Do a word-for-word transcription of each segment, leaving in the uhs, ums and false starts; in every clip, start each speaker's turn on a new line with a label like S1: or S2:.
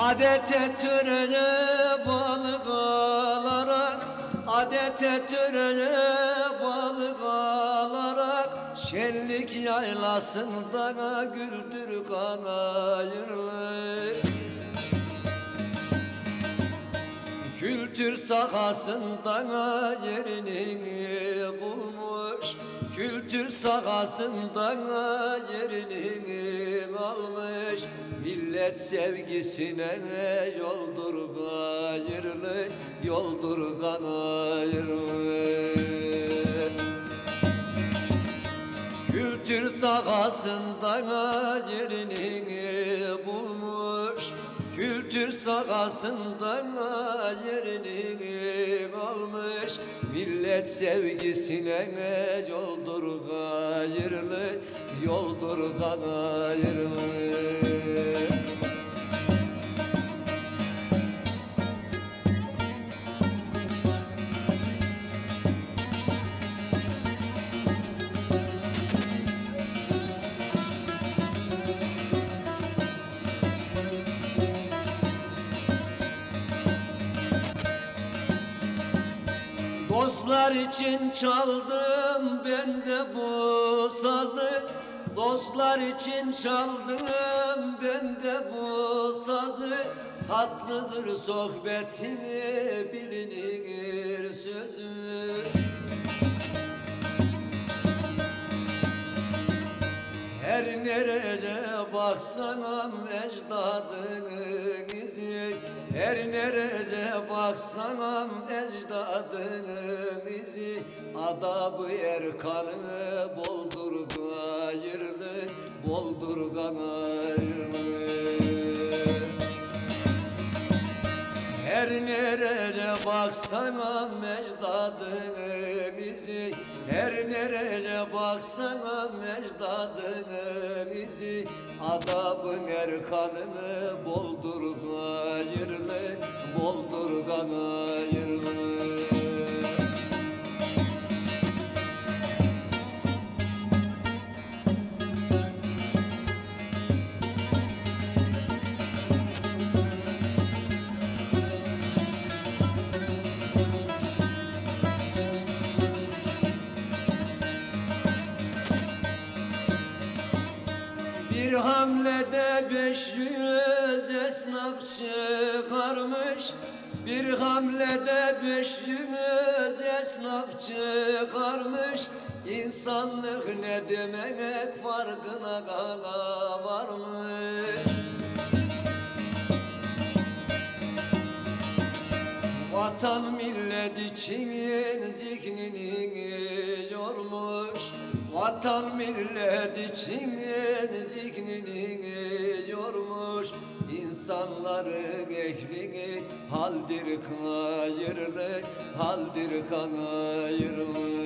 S1: Adete törene balık alarak, adete törene balık alarak, şenlik yaylasında güldür kanayırlı. Kültür sahasında yerini bulmuş, kültür sahasında yerini almış. Millet sevgisine yoldur gayırlı, yoldur gayırlı. Kültür sahasında yerini bulmuş, kültür sahasında yerini almış. Millet sevgisine yoldur gayırlı, yoldur gayırlı. Dostlar için çaldım ben de bu sazı, dostlar için çaldım ben de bu sazı. Tatlıdır sohbetini bilinir sözü. Her nereye baksanam ecdadının izi, her nereye baksanam ecdadının izi. Adab-ı erkanı boldur gayırlı, boldur gayırlı. Her nereye baksanam ecdadının izi, her nereye baksanam ecdadının izi. Adab-ı erkanı boldur gayırlı, boldur gayırlı. Bir hamlede beş yüz esnaf çıkarmış, bir hamlede beş yüz esnaf çıkarmış. İnsanlık ne demek farkına varmış. Vatan millet için zihnini yormuş, vatan millet için zihnini yormuş. İnsanların ehlini haldir hayırlı, haldir hayırlı.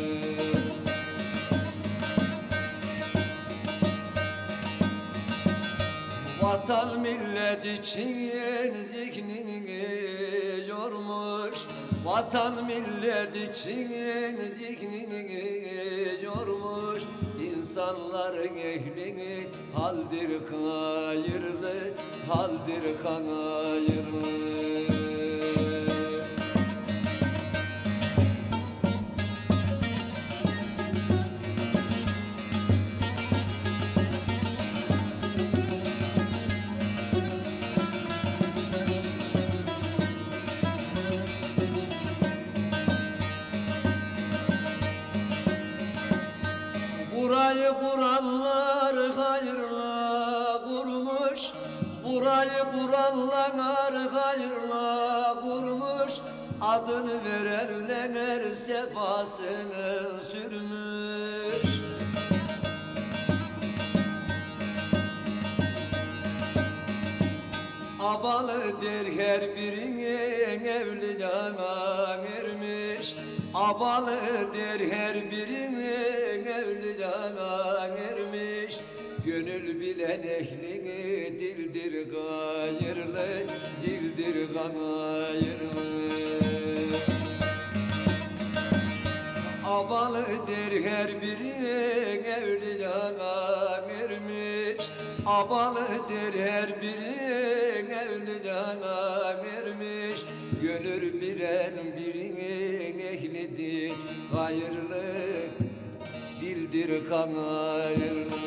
S1: Vatan millet için zihnini yormuş, vatan millet için zihnini yormuş. İnsanların ehlini haldir hayırlı, haldir hayırlı. Burayı kuranlar hayırla kurmuş, burayı kuranlar hayırla kurmuş. Adını verenler sefasını sürmüş. Abalı der her birinin evlidana ermiş, abalı der her birinin evlidana ermiş. Gönül bilen ehlini dildir gayırlı, dildir gayırlı. Abalı der her birinin evlidana ermiş, Havalıdır her birin evli cana ermiş. Gönül biren birinin ehlidir hayırlı, dildir kan hayırlı.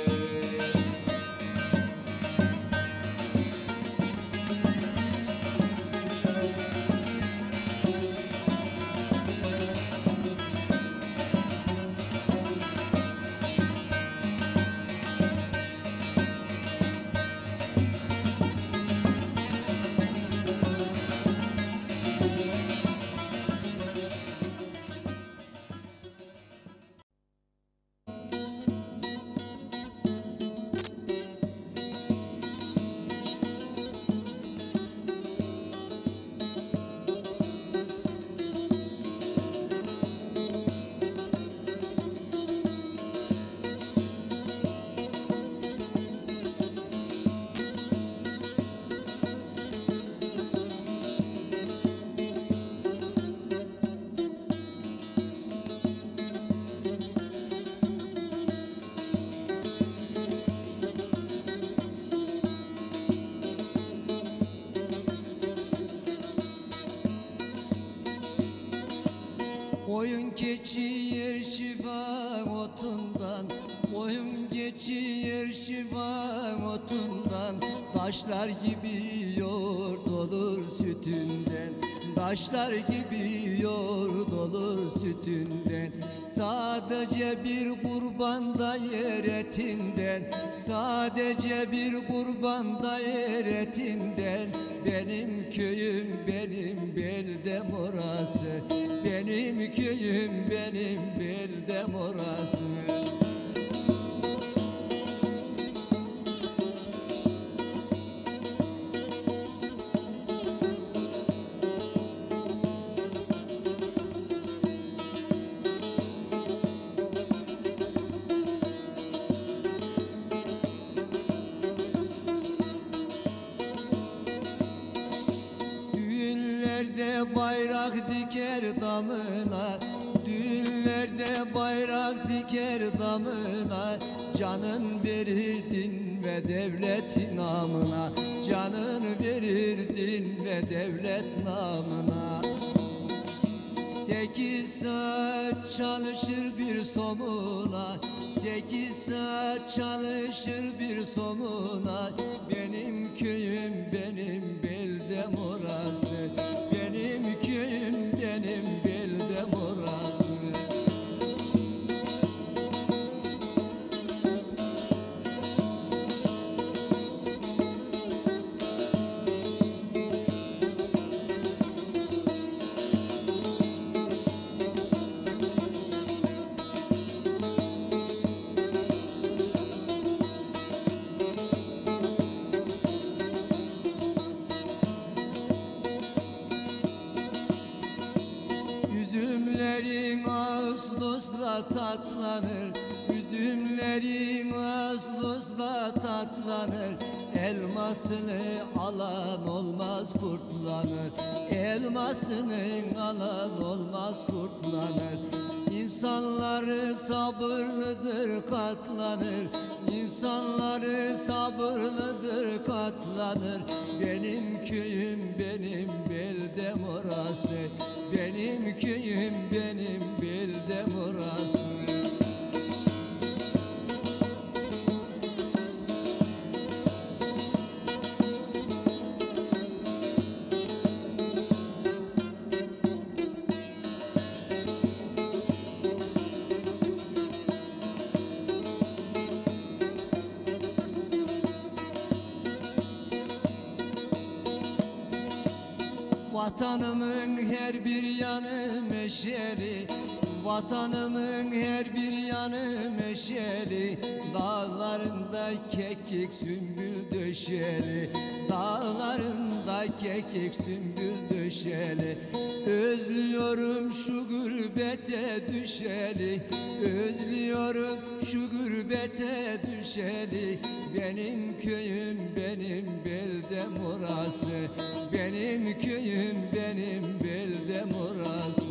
S2: Boyun geçiyor şifa otundan, boyun geçiyor şifa otundan. Taşlar gibi yoğurt olur sütünden, taşlar gibi yoğurt olur sütünden. Sadece bir kurban da yer etinden, sadece bir kurban da yer etinden. Benim köyüm benim beldem orası, benim köyüm benim beldem orası. Düğünlerde bayrak diker damına, düğünlerde bayrak diker damına. Canın verirdin ve devlet namına, canın verirdin ve devlet namına. Sekiz saat çalışır bir somuna, sekiz saat çalışır bir somuna. Benim köyüm benim beldem orası, benim köyüm benim beldem orası. Üzümlerin Ağustos'la tatlanır, üzümlerin Ağustos'la tatlanır. Elmasını alan olmaz kurtlanır, elmasını alan olmaz kurtlanır. İnsanları sabırlıdır katlanır, İnsanları sabırlıdır katlanır. Benim köyüm benim beldem orası, benim köyüm benim beldem orası. Vatanımın her bir yanı meşeli, vatanımın her bir yanı meşeli. Dağlarında kekik sümbül döşeli, dağlarında kekik sümbül döşeli. Özlüyorum şu gurbete düşeli, özlüyorum şu gurbete düşeli. Benim köyüm benim beldem orası, benim köyüm benim beldem orası.